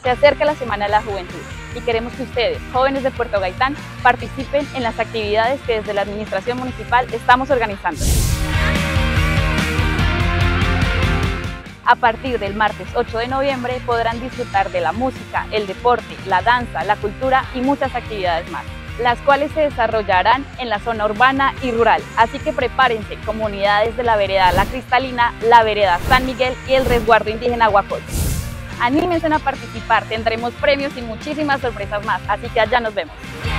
Se acerca la Semana de la Juventud y queremos que ustedes, jóvenes de Puerto Gaitán, participen en las actividades que desde la Administración Municipal estamos organizando. A partir del martes 8 de noviembre podrán disfrutar de la música, el deporte, la danza, la cultura y muchas actividades más, las cuales se desarrollarán en la zona urbana y rural. Así que prepárense, comunidades de la vereda La Cristalina, la vereda San Miguel y el resguardo indígena Huacoy. Anímense a participar, tendremos premios y muchísimas sorpresas más, así que allá nos vemos.